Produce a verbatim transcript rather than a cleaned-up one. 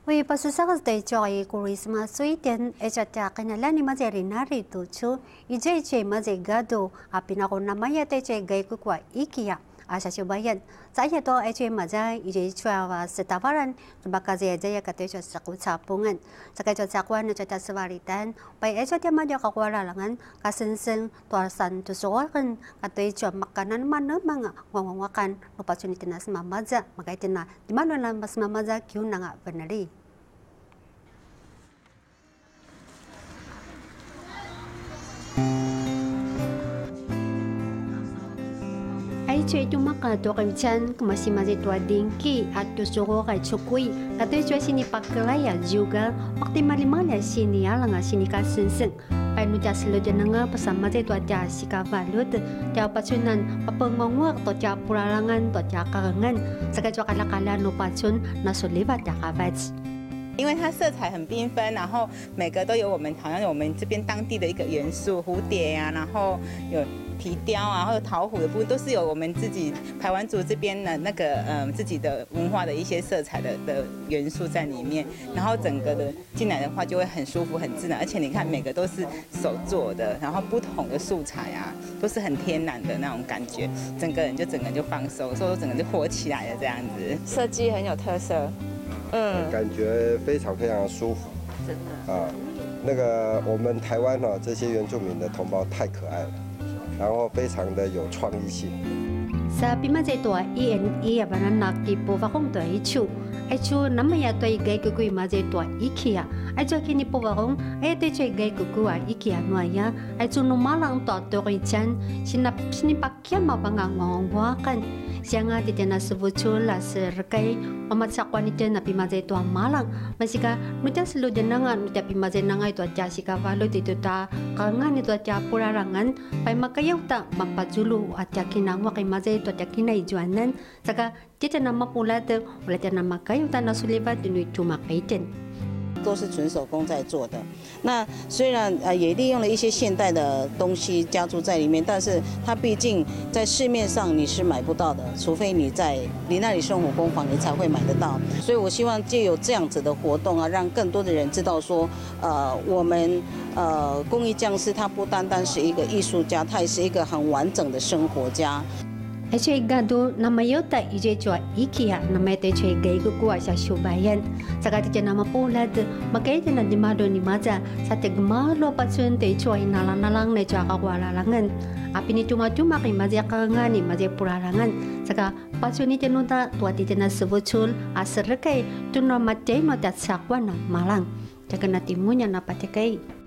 Wi pasusakas day joy kurisma suiten echacha kanalani mazeri nari tuchu ije che mazegado apinako namaya teche gay kukwa ikia asasubayan saya to eche maza ije chwa setawaran bakaze jaya katecho sakut sapungan sakacho sakwan na chata swaritan pai echo dia madya kakwara langan kasensen tuasan tusuwakan katecho makanan mana mga ngwawakan opportunity na mamaza magaitina di mana lang mas mamaza kyu nanga benari. Ay chay tumaka to kay chan kumasimasi tua dingki at tusuro kay chukui katoy chay sinipaklaya juga wakti malimala siniala nga sinikasensen ay nuja silo dyan nga pasama chay tua tia sikavalot tia patsunan papangongwak to tia puralangan to tia karangan saka chay kalakala no patsun na sulibat tia kabats. 因为它色彩很缤纷，然后每个都有我们好像有我们这边当地的一个元素，蝴蝶啊，然后有皮雕啊，或者桃虎的部分，都是有我们自己排湾族这边的那个嗯、呃、自己的文化的一些色彩的的元素在里面，然后整个的进来的话就会很舒服、很自然，而且你看每个都是手做的，然后不同的素材啊，都是很天然的那种感觉，整个人就整个人就放松，所以整个就活起来了这样子。 设计很有特色。 嗯，感觉非常非常舒服， 真的啊，那个我们台湾哈这些原住民的同胞太可爱了，然后非常的有创意性。 Sa pimaze tua I N E abanan nakti po vakong tua ichu, ay chu namaya tua igay kukui maze tua ikia, ay chu kini po vakong ay te chu igay kukua ikia nuaya, ay chu numalang tua tua chan sinap sinipakya mapangangongwakan. Siya nga dito na subuchul la serkay mamatsakwani dyan na pimaze tua malang masika nuja silo dyan na nga nuja pimaze na nga ito at jasika valo dito ta kangan ito at purarangan pay makayaw ta mapazulu at yakinangwa kay maze ito at yakinaidjuanan saka dito na mapulat wala dyan na makayaw ta na sulibat dito chumakaitin. 都是纯手工在做的。那虽然呃也利用了一些现代的东西加注在里面，但是它毕竟在市面上你是买不到的，除非你在你那里生活工坊，你才会买得到。所以我希望借由这样子的活动啊，让更多的人知道说，呃，我们呃工艺匠师他不单单是一个艺术家，他也是一个很完整的生活家。 Ay chay gado na mayota ije chwa ikia na mete chay gay kukuha sa subayan. Saka tiyan na mapulad, magkaita na dimado ni maza sa tigmalo patsun te chwa inalang-nalang na chwa kakwalalangan. Api ni tuma-tuma kay maza karangan ni maza puralangan. Saka patsun ni tinuta tuwa tiyan na subuchul asar kay tunwa matay no tat sakwa na malang. Saka natimunya na patikay.